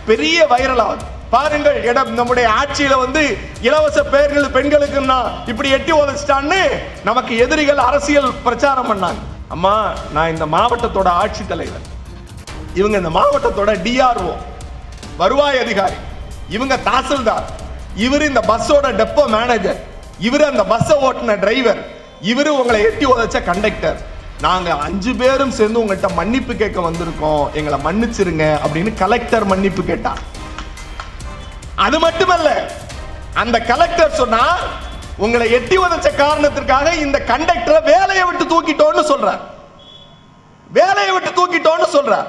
பெரிய வைரல் ஆகுது. பாருங்கள், இடம் நம்முடைய ஆட்சியில இலவச பெயர்கள் பெண்களுக்குன்னா இப்படி எட்டி உதச்சிட்டான்னு நமக்கு எதிரிகள் அரசியல் பிரச்சாரம் பண்ணாங்க. அம்மா, நான் இந்த மாவட்டத்தோட ஆட்சி தலைவர், இவங்க இந்த மாவட்டத்தோட டிஆர்ஓ வருவாய் அதிகாரி, இவங்க தாசில்தார், இவரு இந்த பஸ்ஸோட டெப்போ மேனேஜர், இவரு அந்த பஸ்ஸை ஓட்டின டிரைவர், இவரு உங்களை எட்டி உதச்ச கண்டக்டர். நாங்க 5 பேரும் சேர்ந்து உங்கள்கிட்ட மன்னிப்பு கேட்க வந்திருக்கோம், எங்களை மன்னிச்சிருங்க அப்படின்னு கலெக்டர் மன்னிப்பு கேட்டார். அது மட்டுமல்ல, அந்த கலெக்டர் சொன்னா உங்களை எட்டி உதச்ச காரணத்திற்காக இந்த கண்டக்டரை வேலையை விட்டு தூக்கிட்டோன்னு சொல்றார். வேலையை விட்டு தூக்கிட்டோன்னு சொல்றார்.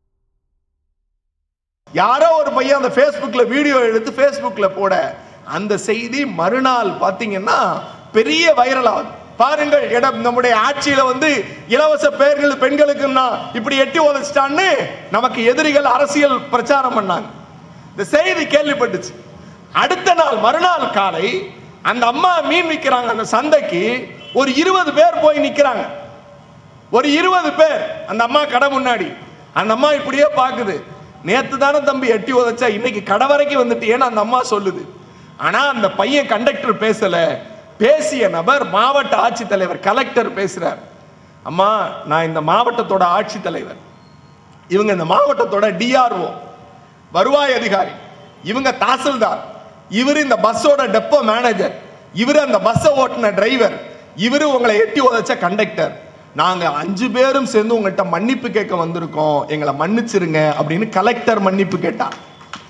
யாரோ ஒரு பையன் அந்த Facebookல வீடியோ எடுத்து Facebookல போட, அந்த செய்தி மறுநாள் பாத்தீங்கன்னா பெரிய வைரல் ஆகுது. பாருங்கள், இடம் நம்முடைய ஆட்சியில இலவச பெயர்கள் பெண்களுக்குன்னா இப்படி எட்டி உதச்சிட்டான்னு நமக்கு எதிரிகள் அரசியல் பிரச்சாரம் பண்ணாங்க. இந்த செய்தி கேள்விப்பட்டுச்சு. அடுத்த நாள் மறுநாள் காலை அந்த அம்மா மீன் விற்கிறாங்க அந்த சந்தைக்கு. ஒரு 20 பேர் போய் நிக்கிறாங்க. ஒரு 20 பேர் அந்த அம்மா கடை முன்னாடி. அந்த அம்மா இப்படியே பாக்குது. நேத்து தானே தம்பி எட்டி உதச்சா, இன்னைக்கு கடை வரைக்கும் வந்துட்டேன்னு அந்த அம்மா சொல்லுது. ஆனா அந்த பையன் கண்டக்டர் பேசல. பேசிய நபர் மாவட்ட ஆட்சித்தலைவர் கலெக்டர் பேசுறார். அம்மா, நான் இந்த மாவட்டத்தோட ஆட்சி தலைவர், இவங்க இந்த மாவட்டத்தோட டிஆர்ஓ வருவாய் அதிகாரி, இவங்க தாசில்தார், இவரு இந்த பஸ்ஸோட டெப்போ மேனேஜர், இவரு அந்த பஸ்ஸை ஓட்டின டிரைவர், இவரு உங்களை எட்டி உதச்ச கண்டக்டர். நாங்க 5 பேரும் சேர்ந்து உங்கள்கிட்ட மன்னிப்பு கேட்க வந்திருக்கோம், எங்களை மன்னிச்சிருங்க அப்படின்னு கலெக்டர் மன்னிப்பு கேட்டார்.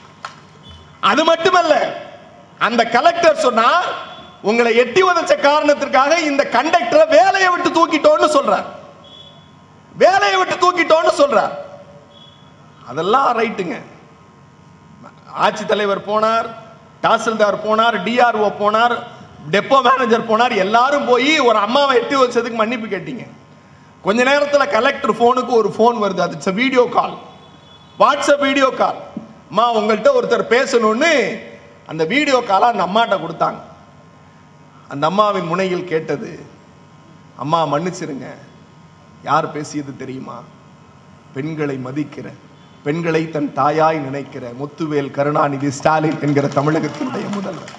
அது மட்டுமல்ல, அந்த கலெக்டர் சொன்னா உங்களை எட்டி உதச்ச காரணத்திற்காக இந்த கண்டக்டரை வேலையை விட்டு தூக்கிட்டோன்னு சொல்றார். வேலையை விட்டு தூக்கிட்டோன்னு சொல்றார். அதெல்லாம் ரைட்டுங்க. ஆட்சித்தலைவர் போனார், தாசில்தார் போனார், டிஆர்ஓ போனார், டெப்போ மேனேஜர் போனார். எல்லாரும் போய் ஒரு அம்மாவை எட்டி வச்சதுக்கு மன்னிப்பு கேட்டீங்க. கொஞ்ச நேரத்தில் கலெக்டர் போனுக்கு ஒரு போன் வருது. அது video call, WhatsApp video call. அம்மா, உங்கள்கிட்ட ஒருத்தர் பேசணும்னு அந்த வீடியோ காலை அந்த அம்மாட்ட கொடுத்தாங்க. அந்த அம்மாவின் முனையில் கேட்டது, அம்மா மன்னிச்சிருங்க, யார் பேசியது தெரியுமா? பெண்களை மதிக்கிற, பெண்களை தன் தாயாய் நினைக்கிற முத்துவேல் கருணாநிதி ஸ்டாலின் என்கிற தமிழகத்தினுடைய முதல்வர்.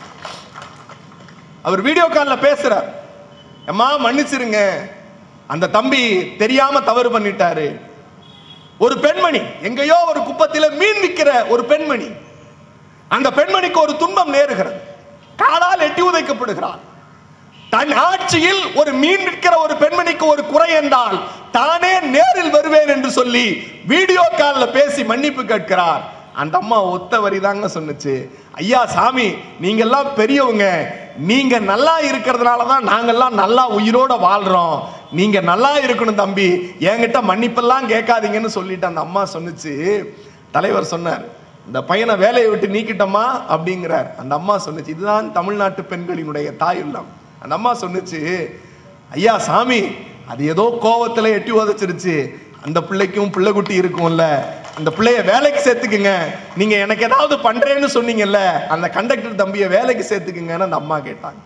அவர் வீடியோ காலில் பேசுறார். அம்மா மன்னிச்சிருங்க, அந்த தம்பி தெரியாம தவறு பண்ணிட்டாரு. ஒரு பெண்மணி எங்கேயோ ஒரு குப்பத்தில மீன் விற்கிற ஒரு பெண்மணி, அந்த பெண்மணிக்கு ஒரு துன்பம் நேருகிறது. காலால் எட்டி உதைக்கப்படுகிறார். தன் ஆட்சியில் ஒரு மீன் விற்கிற ஒரு பெண்மணிக்கு ஒரு குறை என்றால் தானே நேரில் வருவேன் என்று சொல்லி வீடியோ காலில் பேசி மன்னிப்பு கேட்கிறார். அந்த அம்மா ஒத்த வரிதாங்க சொன்னுச்சு, ஐயா சாமி, நீங்க எல்லாம் பெரியவங்க, நீங்க நல்லா இருக்கிறதுனால தான் நாங்கெல்லாம் நல்லா உயிரோட வாழ்றோம், நீங்க நல்லா இருக்கணும் தம்பி, என்கிட்ட மன்னிப்பெல்லாம் கேட்காதீங்கன்னு சொல்லிட்டு அந்த அம்மா சொன்னுச்சு. தலைவர் சொன்னார், இந்த பையனை வேலையை விட்டு நீக்கிட்டோமா அப்படிங்கிறார். அந்த அம்மா சொன்னுச்சு, இதுதான் தமிழ்நாட்டு பெண்களினுடைய தாய் உள்ளம். அந்த அம்மா சொன்னுச்சு, ஐயா சாமி, அது ஏதோ கோவத்துல எட்டி உதச்சிருச்சு, அந்த பிள்ளைக்கும் பிள்ளை குட்டி இருக்கும்ல, அந்த பிள்ளைய வேலைக்கு சேர்த்துக்குங்க, நீங்க எனக்கு ஏதாவது பண்றேன்னு சொன்னீங்கல்ல, அந்த கண்டக்டர் தம்பியை வேலைக்கு சேர்த்துக்குங்கன்னு அந்த அம்மா கேட்டாங்க.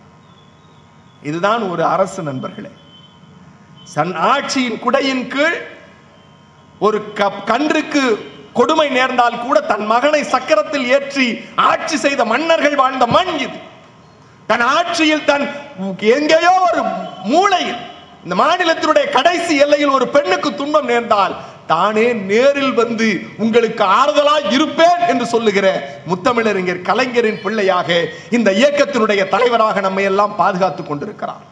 இதுதான் ஒரு அரசு நண்பர்களே. சன் ஆட்சியின் குடையின் கீழ் ஒரு கன்றுக்கு கொடுமை நேர்ந்தால் கூட தன் மகனை சக்கரத்தில் ஏற்றி ஆட்சி செய்த மன்னர்கள் வாழ்ந்த மண் இது. தன் ஆட்சியில் தன் எங்கேயோ ஒரு மூலையில் இந்த மாநிலத்தினுடைய கடைசி எல்லையில் ஒரு பெண்ணுக்கு துன்பம் நேர்ந்தால் தானே நேரில் வந்து உங்களுக்கு ஆறுதலாய் இருப்பேன் என்று சொல்லுகிற முத்தமிழறிஞர் கலைஞரின் பிள்ளையாக இந்த இயக்கத்தினுடைய தலைவராக நம்மை எல்லாம் பாதுகாத்துக் கொண்டிருக்கிறார்.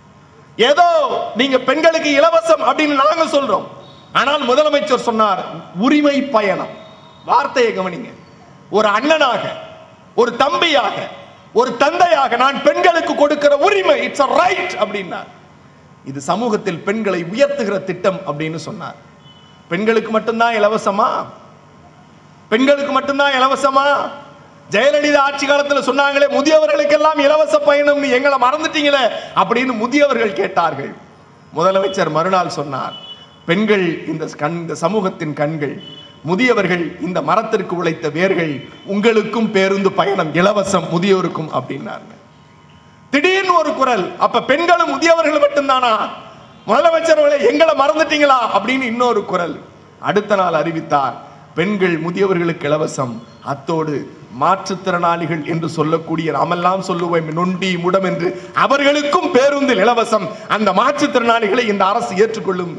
ஏதோ நீங்க பெண்களுக்கு இலவசம் அப்படின்னு நாங்க சொல்றோம், ஆனால் முதலமைச்சர் சொன்னார் உரிமை பயணம். வார்த்தையை கவனிங்க. ஒரு அண்ணனாக, ஒரு தம்பியாக, ஒரு தந்தையாக நான் பெண்களுக்கு கொடுக்கிற உரிமை, இட்ஸ் a right அப்படின்னார். இது சமூகத்தில் பெண்களை உயர்த்துகிற திட்டம் அப்படின்னு சொன்னார். பெண்களுக்கு மட்டும்தான் இலவசமா? பெண்களுக்கு மட்டும்தான் இலவசமா? ஜெயலலிதா ஆட்சி காலத்தில் சொன்னாங்களே முதியவர்களுக்கெல்லாம் இலவச பயணம், எங்களை மறந்துட்டீங்களே அப்படின்னு முதியவர்கள் கேட்டார்கள். முதலமைச்சர் மறுநாள் சொன்னார், பெண்கள் இந்த சமூகத்தின் கண்கள், முதியவர்கள் இந்த மரத்திற்கு உழைத்த வேர்கள், உங்களுக்கும் பேருந்து பயணம் இலவசம் முதியோருக்கும் அப்படின்னாரு. திடீர்னு ஒரு குரல், அப்ப பெண்களும் முதியவர்கள் மட்டும்தானா? முதலமைச்சர் எங்களை மறந்துட்டீங்களா அப்படின்னு இன்னொரு குரல். அடுத்த நாள் அறிவித்தார், பெண்கள் முதியவர்களுக்கு இலவசம், அத்தோடு மாற்றுத்திறனாளிகள் என்று சொல்லக்கூடிய நாமெல்லாம் சொல்லுவோம் நொண்டி முடம் என்று, அவர்களுக்கும் பேருந்தில் இலவசம். அந்த மாற்றுத்திறனாளிகளை இந்த அரசு ஏற்றுக்கொள்ளும்.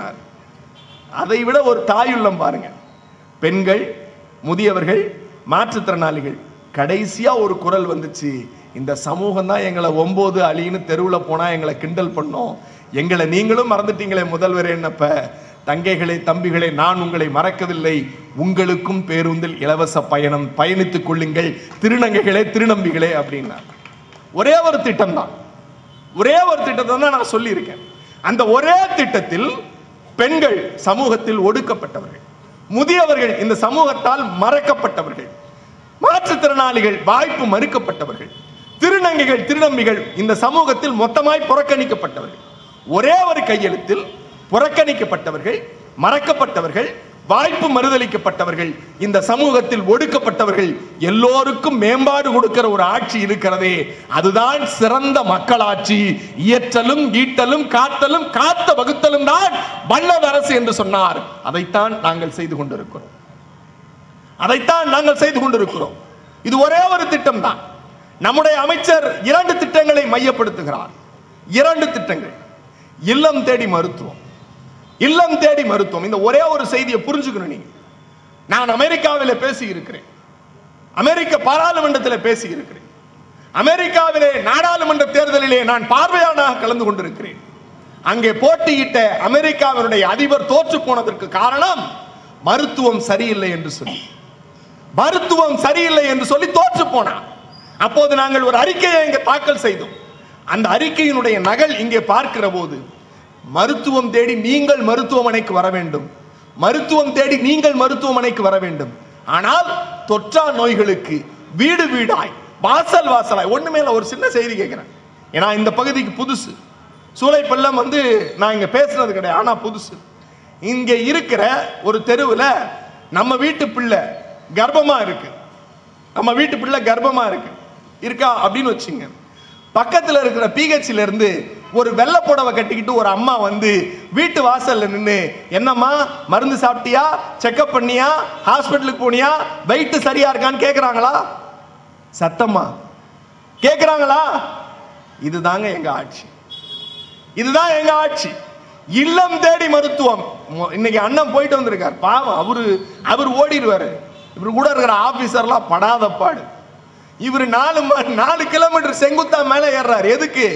அதை விட ஒரு தாயுள்ளம் பாருங்க. பெண்கள், முதியவர்கள், மாற்றுத்திறனாளிகள். கடைசியா ஒரு குரல் வந்துச்சு, இந்த சமூகம் தான் எங்களை 9 அழின்னு தெருவில் போனா எங்களை கிண்டல் பண்ணோம், எங்களை நீங்களும் மறந்துட்டீங்களே முதல்வர் என்னப்ப. தங்கைகளே, தம்பிகளே, நான் உங்களை மறக்கவில்லை, உங்களுக்கும் பேருந்தில் இலவச பயணம், பயணித்துக் கொள்ளுங்கள் திருநங்கைகளே, திருநம்பிகளே அப்படின்னா. ஒரே ஒரு திட்டம் தான், ஒரே ஒரு திட்டத்தை தான் நான் சொல்லி இருக்கேன். அந்த ஒரே திட்டத்தில் பெண்கள் சமூகத்தில் ஒடுக்கப்பட்டவர்கள், முதியவர்கள் இந்த சமூகத்தால் மறக்கப்பட்டவர்கள், மாற்றுத்திறனாளிகள் வாய்ப்பு மறுக்கப்பட்டவர்கள், திருநங்கைகள் திருநம்பிகள் இந்த சமூகத்தில் மொத்தமாய் புறக்கணிக்கப்பட்டவர்கள். ஒரே ஒரு கையெழுத்தில் புறக்கணிக்கப்பட்டவர்கள், மறக்கப்பட்டவர்கள், வாய்ப்பு மறுதளிக்கப்பட்டவர்கள், இந்த சமூகத்தில் ஒடுக்கப்பட்டவர்கள் எல்லோருக்கும் மேம்பாடு கொடுக்கிற ஒரு ஆட்சி இருக்கிறதே, அதுதான் சிறந்த மக்களாட்சி. இயற்றலும் ஈட்டலும் காத்தலும் காத்த வகுத்தலும் தான் வல்லது அரசு என்று சொன்னார். அதைத்தான் நாங்கள் செய்து கொண்டிருக்கிறோம், அதைத்தான் நாங்கள் செய்து கொண்டிருக்கிறோம். இது ஒரே ஒரு திட்டம் தான். நம்முடைய அமைச்சர் 2 திட்டங்களை மையப்படுத்துகிறார். 2 திட்டங்கள். இல்லம் தேடி மருத்துவம், இல்லம் தேடி மருத்துவம். இந்த ஒரே ஒரு செய்தியை புரிஞ்சுக்கணும் நீங்க. நான் அமெரிக்காவில் பேசி இருக்கிறேன், அமெரிக்க பாராளுமன்றத்தில் பேசி இருக்கிறேன், அமெரிக்காவிலே நாடாளுமன்ற தேர்தலிலே நான் பார்வையாளராக கலந்து கொண்டிருக்கிறேன். அங்கே போட்டியிட்ட அமெரிக்காவினுடைய அதிபர் தோற்று போனதற்கு காரணம் மருத்துவம் சரியில்லை என்று சொல்லி, மருத்துவம் சரியில்லை என்று சொல்லி தோற்று போனார். அப்போது நாங்கள் ஒரு அறிக்கையை இங்கே தாக்கல் செய்தோம். அந்த அறிக்கையினுடைய நகல் இங்கே பார்க்கிற போது, மருத்துவம் தேடி நீங்கள் மருத்துவமனைக்கு வர வேண்டும், மருத்துவம் தேடி நீங்கள் மருத்துவமனைக்கு வர வேண்டும். ஆனால் தொற்றா நோய்களுக்கு வீடு வீடாய், வாசல் வாசலாய். ஒண்ணுமே இல்லை, ஒரு சின்ன செய்தி கேட்கிறேன். ஏன்னா இந்த பகுதிக்கு புதுசு, சூளைப்பள்ளம் நான் இங்க பேசுனது கிடையாது, ஆனா புதுசு. இங்க இருக்கிற ஒரு தெருவில் நம்ம வீட்டு பிள்ளை கர்ப்பமா இருக்கு, நம்ம வீட்டு பிள்ளை கர்ப்பமா இருக்கா அப்படின்னு வச்சுங்க. பக்கத்தில் இருக்கிற பிஹெச்ல இருந்து ஒரு வெள்ளை புடவை கட்டிக்கிட்டு ஒரு அம்மா வீட்டு வாசல்ல நின்று, என்னம்மா மருந்து சாப்பிட்டியா, செக்அப் பண்ணியா, ஹாஸ்பிட்டலுக்கு போனியா, வெயிட் சரியா இருக்கான்னு கேட்குறாங்களா? சத்தமா கேட்குறாங்களா? இதுதாங்க எங்க ஆட்சி, இதுதான் எங்க ஆட்சி. இல்லம் தேடி மருத்துவம். இன்னைக்கு அண்ணன் போயிட்டு வந்திருக்கார், பாவம் அவர் ஓடிடுவாரு. இவரு கூட இருக்கிற ஆபீசர்லாம் படாத பாடு. இவர் 4 கிலோமீட்டர் செங்குத்தா மேல ஏறாரு. எதுக்கு?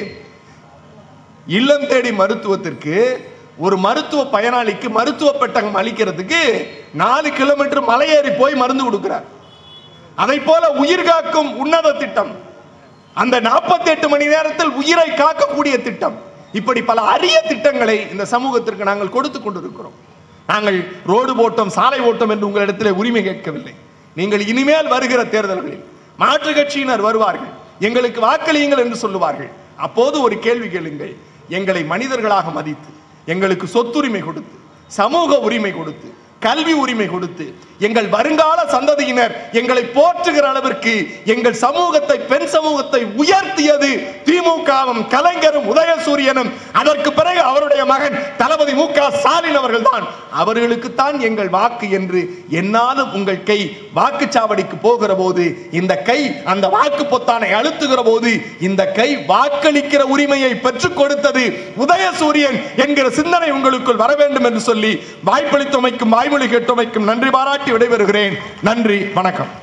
இல்லம் தேடி மருத்துவத்திற்கு. ஒரு மருத்துவ பயனாளிக்கு மருத்துவ பெட்டகம் அளிக்கிறதுக்கு 4 கிலோமீட்டர் மலையேறி போய் மருந்து கொடுக்கிறார். அதை போல உயிர் காக்கும் உன்னத திட்டம், அந்த 48 மணி நேரத்தில் உயிரை காக்கக்கூடிய திட்டம், இப்படி பல அரிய திட்டங்களை இந்த சமூகத்திற்கு நாங்கள் கொடுத்து கொண்டிருக்கிறோம். நாங்கள் ரோடு ஓட்டம், சாலை ஓட்டம் என்று உங்களிடத்தில் உரிமை கேட்கவில்லை. நீங்கள் இனிமேல் வருகிற தேர்தல்களில் மாற்று கட்சியினர் வருவார்கள், எங்களுக்கு வாக்களியுங்கள் என்று சொல்லுவார்கள். அப்போது ஒரு கேள்வி கேளுங்கள், எங்களை மனிதர்களாக மதித்து, எங்களுக்கு சொத்துரிமை கொடுத்து, சமூக உரிமை கொடுத்து, கல்வி உரிமை கொடுத்து, எங்கள் வருங்கால சந்ததியினர் எங்களை போற்றுகிற அளவிற்கு எங்கள் சமூகத்தை, பெண் சமூகத்தை உயர்த்தியது திமுகவும் கலைஞரும் உதயசூரியனும், அதற்கு பிறகு அவருடைய மகன் தளபதி மு.க. ஸ்டாலின் அவர்கள் தான். அவர்களுக்குத்தான் எங்கள் வாக்கு என்று என்னாலும் உங்கள் கை வாக்குச்சாவடிக்கு போகிற போது, இந்த கை அந்த வாக்கு பொத்தானை அழுத்துகிற போது, இந்த கை வாக்களிக்கிற உரிமையை பெற்றுக் கொடுத்தது உதயசூரியன் என்கிற சிந்தனை உங்களுக்குள் வர வேண்டும் என்று சொல்லி வாய்ப்பளித்தமைக்கும் வாய்மொழி கேட்டமைக்கும் நன்றி பாராட்டி விடைபெறுகிறேன். நன்றி, வணக்கம்.